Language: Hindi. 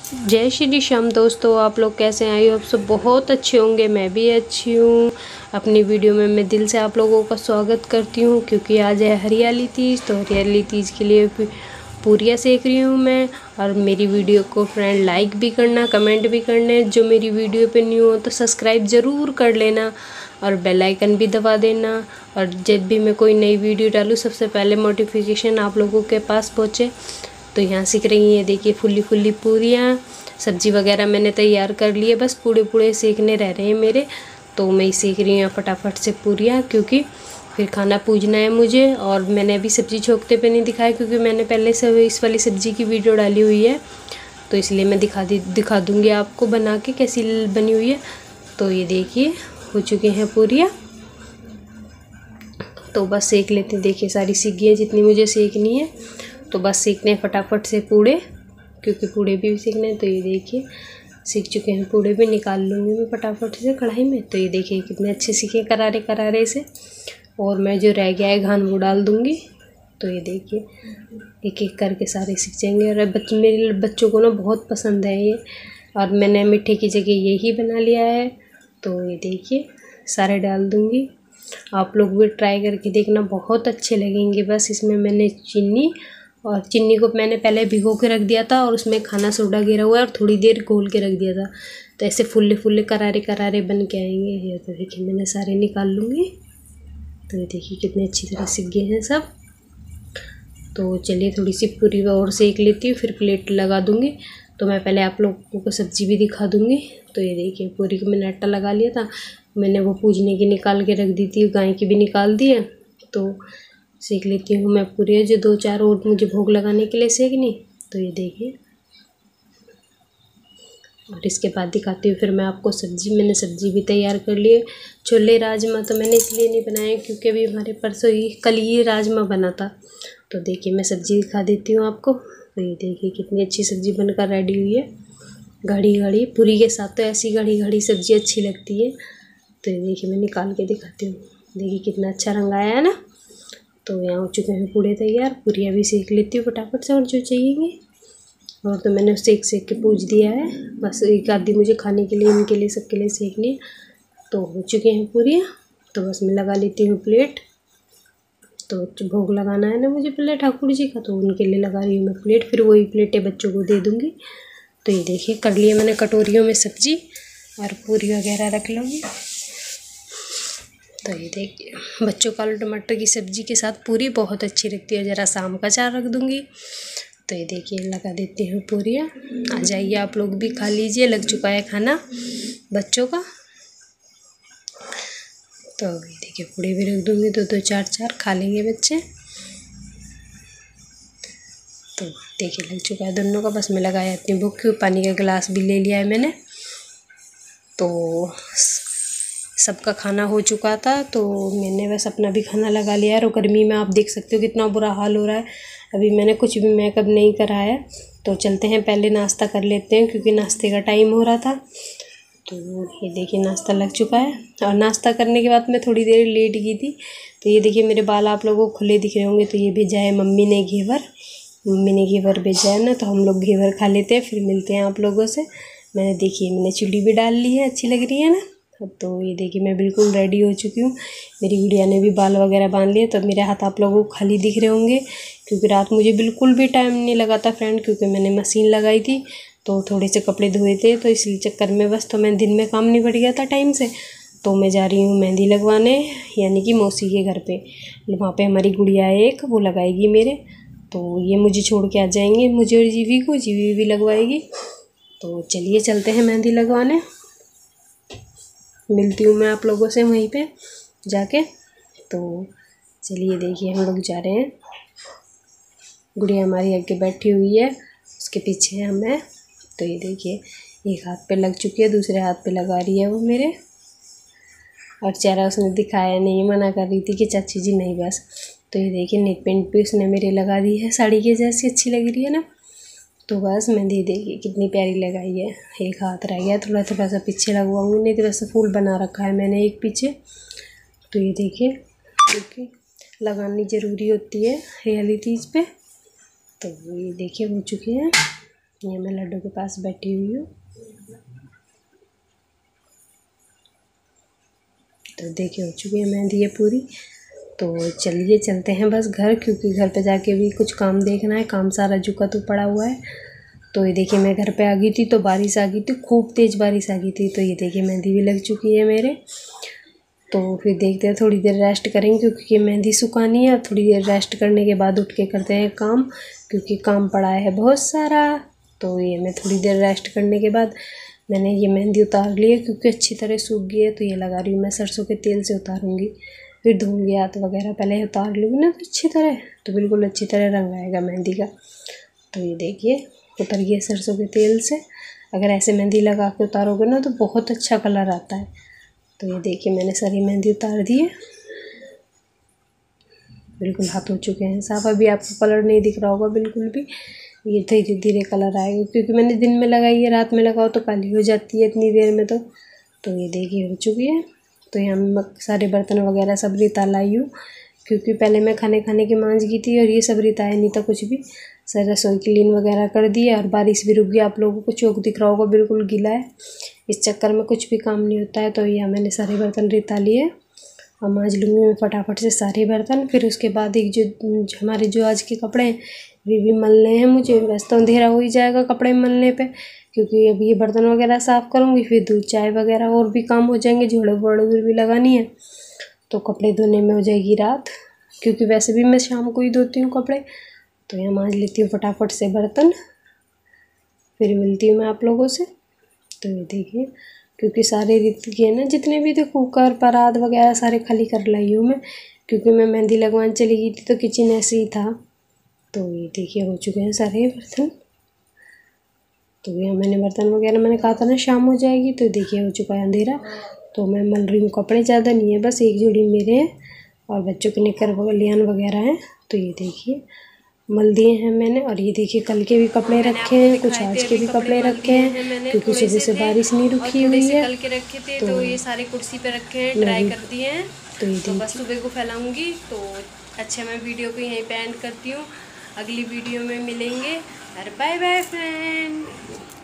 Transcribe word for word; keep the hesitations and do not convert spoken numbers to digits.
जय श्री श्याम दोस्तों, आप लोग कैसे हैं? आई आप सब बहुत अच्छे होंगे। मैं भी अच्छी हूँ। अपनी वीडियो में मैं दिल से आप लोगों का स्वागत करती हूँ क्योंकि आज है हरियाली तीज। तो हरियाली तीज के लिए पूरियाँ सेक रही हूँ मैं। और मेरी वीडियो को फ्रेंड लाइक भी करना, कमेंट भी करना। जो मेरी वीडियो पे न्यू हो तो सब्सक्राइब ज़रूर कर लेना और बेल आइकन भी दबा देना। और जब भी मैं कोई नई वीडियो डालूँ सबसे पहले नोटिफिकेशन आप लोगों के पास पहुँचे। तो यहाँ सीख रही है, देखिए फुल्ली फुल्ली पूरियाँ। सब्जी वगैरह मैंने तैयार कर ली है, बस पूड़े पूड़े सेकने रह रहे हैं मेरे। तो मैं सीख रही हूँ फटाफट से पूरियाँ क्योंकि फिर खाना पूजना है मुझे। और मैंने अभी सब्ज़ी छोंकते पे नहीं दिखाया क्योंकि मैंने पहले से इस वाली सब्ज़ी की वीडियो डाली हुई है, तो इसलिए मैं दिखा दी दिखा दूँगी आपको बना के कैसी बनी हुई है। तो ये देखिए हो चुके हैं पूरियाँ, तो बस सेक लेते हैं। देखिए सारी सीख गई है जितनी मुझे सेकनी है, तो बस सीखने हैं फटाफट से पूड़े क्योंकि पूड़े भी सीखने हैं। तो ये देखिए सीख चुके हैं पूड़े भी, निकाल लूँगी मैं फटाफट से कढ़ाई में। तो ये देखिए कितने अच्छे सीखे करारे करारे से। और मैं जो रह गया है घान वो डाल दूँगी। तो ये देखिए एक एक करके सारे सीख जाएंगे। और बच्चे मेरे बच्चों को ना बहुत पसंद है ये, और मैंने मीठे की जगह यही बना लिया है। तो ये देखिए सारे डाल दूँगी। आप लोग भी ट्राई करके देखना, बहुत अच्छे लगेंगे। बस इसमें मैंने चीनी और चीनी को मैंने पहले भिगो के रख दिया था और उसमें खाना सोडा गिरा हुआ है और थोड़ी देर घोल के रख दिया था। तो ऐसे फुल्ले फुल्ले करारे करारे बन के आएंगे। ये तो देखिए मैंने सारे निकाल लूँगी। तो ये देखिए कितने अच्छी तरह सीख गए हैं सब। तो चलिए थोड़ी सी पूरी और सेक लेती हूँ, फिर प्लेट लगा दूँगी। तो मैं पहले आप लोगों को सब्ज़ी भी दिखा दूँगी। तो ये देखिए पूरी को मैंने आटा लगा लिया था, मैंने वो पूजने की निकाल के रख दी थी, गाय की भी निकाल दी है। तो सेक लेती हूँ मैं पूरी, जो दो चार और मुझे भोग लगाने के लिए सेकनी। तो ये देखिए, और इसके बाद दिखाती हूँ फिर मैं आपको सब्ज़ी। मैंने सब्ज़ी भी तैयार कर ली है। छोले राजमा तो मैंने इसलिए नहीं बनाए क्योंकि अभी हमारे परसों ही कल ही राजमा बना था। तो देखिए मैं सब्ज़ी दिखा देती हूँ आपको। तो ये देखिए कितनी अच्छी सब्ज़ी बनकर रेडी हुई है, गाढ़ी गाढ़ी। पूरी के साथ तो ऐसी गाढ़ी गाढ़ी सब्ज़ी अच्छी लगती है। तो ये देखिए मैं निकाल के दिखाती हूँ। देखिए कितना अच्छा रंग आया है ना। तो यहाँ हो चुके हैं पूड़े तैयार। पूरियाँ भी सेक लेती हूँ फटाफट से, और जो चाहिए। और तो मैंने सेक सेक के पूछ दिया है, बस एक आधी मुझे खाने के लिए, इनके लिए सबके लिए सेकनी है। तो हो चुके हैं पूरियाँ। तो बस मैं लगा लेती हूँ प्लेट। तो भोग लगाना है ना मुझे पहले ठाकुर जी का, तो उनके लिए लगा रही हूँ मैं प्लेट। फिर वही प्लेटें बच्चों को दे दूँगी। तो ये देखिए कर लिए मैंने कटोरियों में सब्ज़ी और पूरी वगैरह रख लूँगी। तो ये देखिए बच्चों को आलू टमाटर की सब्ज़ी के साथ पूरी बहुत अच्छी लगती है। ज़रा शाम का चार रख दूँगी। तो ये देखिए लगा देती हूँ पूरियाँ। आ जाइए आप लोग भी खा लीजिए, लग चुका है खाना बच्चों का। तो ये देखिए पूड़ी भी रख दूँगी, दो दो चार चार खा लेंगे बच्चे। तो देखिए लग चुका है दोनों का। बस मैं लगाया इतनी भूख क्यों, पानी का गिलास भी ले लिया है मैंने। तो सबका खाना हो चुका था, तो मैंने बस अपना भी खाना लगा लिया है। और गर्मी में आप देख सकते हो कितना बुरा हाल हो रहा है। अभी मैंने कुछ भी मेकअप नहीं करा है। तो चलते हैं पहले नाश्ता कर लेते हैं क्योंकि नाश्ते का टाइम हो रहा था। तो ये देखिए नाश्ता लग चुका है। और नाश्ता करने के बाद मैं थोड़ी देर लेट गई थी। तो ये देखिए मेरे बाल आप लोगों को खुले दिख रहे होंगे। तो ये भेजा है मम्मी ने घेवर, मम्मी ने घेवर भेजा है ना, तो हम लोग घेवर खा लेते हैं, फिर मिलते हैं आप लोगों से। मैंने देखिए मैंने चुड़ी भी डाल ली है, अच्छी लग रही है ना। तो ये देखिए मैं बिल्कुल रेडी हो चुकी हूँ। मेरी गुड़िया ने भी बाल वगैरह बांध लिए। तो मेरे हाथ आप लोगों को खाली दिख रहे होंगे क्योंकि रात मुझे बिल्कुल भी टाइम नहीं लगा था फ्रेंड, क्योंकि मैंने मशीन लगाई थी। तो थोड़े से कपड़े धोए थे, तो इसी चक्कर में बस तो मैं दिन में काम निपट गया था टाइम से। तो मैं जा रही हूँ मेहंदी लगवाने, यानी कि मौसी के घर पे। वहाँ पे हमारी गुड़िया है एक, वो लगाएगी मेरे। तो ये मुझे छोड़ के आ जाएंगे, मुझे और जीवी को। जीवी भी लगवाएगी। तो चलिए चलते हैं मेहंदी लगवाने। मिलती हूँ मैं आप लोगों से वहीं पे जाके। तो चलिए देखिए हम लोग जा रहे हैं। गुड़िया हमारी आगे बैठी हुई है, उसके पीछे हम हैं। तो ये देखिए एक हाथ पे लग चुकी है, दूसरे हाथ पे लगा रही है वो मेरे। और चेहरा उसने दिखाया नहीं, मना कर रही थी कि चाची जी नहीं बस। तो ये देखिए नेक पेंट भी उसने मेरे लगा दी है, साड़ी के जैसी अच्छी लग रही है ना। तो बस मेहंदी देखिए कितनी प्यारी लगाई है। एक हाथ रह गया, थोड़ा थोड़ा सा पीछे लगवाऊंगी, नहीं तो वैसे फूल बना रखा है मैंने एक पीछे। तो ये देखिए क्योंकि लगानी ज़रूरी होती है हरियाली तीज पे। तो ये देखिए हो चुके हैं। ये मैं लड्डू के पास बैठी हुई हूँ। तो देखिए हो चुकी है मेहंदी ये पूरी। तो चलिए चलते हैं बस घर, क्योंकि घर पे जाके भी कुछ काम देखना है, काम सारा जुका तो पड़ा हुआ है। तो ये देखिए मैं घर पे आ गई थी तो बारिश आ गई थी, खूब तेज़ बारिश आ गई थी। तो ये देखिए मेहंदी भी लग चुकी है मेरे। तो फिर देखते हैं, थोड़ी देर रेस्ट करेंगे क्योंकि ये मेहंदी सुखानी है। थोड़ी देर रेस्ट करने के बाद उठ के करते हैं काम, क्योंकि काम पड़ा है बहुत सारा। तो ये मैं थोड़ी देर रेस्ट करने के बाद मैंने ये मेहंदी उतार ली है, क्योंकि अच्छी तरह सूख गई है। तो ये लगा रही हूँ मैं सरसों के तेल से उतारूँगी, फिर धोऊँगी हाथ वगैरह, पहले उतार लूँगी ना तो अच्छी तरह, तो बिल्कुल अच्छी तरह रंग आएगा मेहंदी का। तो ये देखिए उतर गई सरसों के तेल से। अगर ऐसे मेहंदी लगा के उतारोगे ना तो बहुत अच्छा कलर आता है। तो ये देखिए मैंने सारी मेहंदी उतार दी है, बिल्कुल हाथ हो चुके हैं साफ। अभी आपको कलर नहीं दिख रहा होगा बिल्कुल भी, ये धीरे धीरे कलर आएगा, क्योंकि मैंने दिन में लगाई है, रात में लगाओ तो काली हो जाती है इतनी देर में। तो तो ये देखिए हो चुकी है। तो यहाँ मैं सारे बर्तन वगैरह सब रिता लाई हूँ, क्योंकि पहले मैं खाने खाने की मांझ की थी और ये सब रिताया नहीं था कुछ भी। सर रसोई क्लीन वगैरह कर दी और बारिश भी रुक गई। आप लोगों को चौक दिख रहा होगा बिल्कुल गीला है, इस चक्कर में कुछ भी काम नहीं होता है। तो यहाँ मैंने सारे बर्तन रिता लिए और मांझ लूँगी मैं फटाफट से सारे बर्तन। फिर उसके बाद एक जो, जो हमारे जो आज के कपड़े हैं वे भी मलने हैं मुझे। वैसे तो अंधेरा हो ही जाएगा कपड़े मलने पे, क्योंकि अभी ये बर्तन वगैरह साफ़ करूँगी, फिर दूध चाय वगैरह और भी काम हो जाएंगे, झोड़े वोड़े भी लगानी है। तो कपड़े धोने में हो जाएगी रात, क्योंकि वैसे भी मैं शाम को ही धोती हूँ कपड़े। तो यहाँ मांझ लेती हूँ फटाफट से बर्तन, फिर मिलती हूँ मैं आप लोगों से। तो ये देखिए, क्योंकि सारे रित के ना जितने भी थे कुकर परात वगैरह सारे खाली कर लाई हूँ मैं, क्योंकि मैं मेहंदी लगवाने चली गई थी तो किचन ऐसे ही था। तो ये देखिए हो चुके हैं सारे बर्तन। तो यहाँ मैंने बर्तन वगैरह मैंने कहा था ना शाम हो जाएगी, तो देखिए हो चुका है अंधेरा। तो मैं मल रही हूँ कपड़े, ज़्यादा नहीं है, बस एक जोड़ी मेरे हैं और बच्चों के निकर लियान वगैरह हैं। तो ये देखिए मल दिए हैं मैंने। और ये देखिए कल के भी कपड़े रखे हैं, कुछ आज के भी कपड़े रखे हैं, क्योंकि सुबह से बारिश नहीं रुकी हुई है। कल के रखे थे तो ये सारे कुर्सी पे रखे हैं, ड्राई कर दिए हैं। तो ये तो बस सुबह को फैलाऊंगी। तो अच्छा मैं वीडियो को यहीं पे एंड करती हूँ, अगली वीडियो में मिलेंगे और बाय बाय फ्रेंड।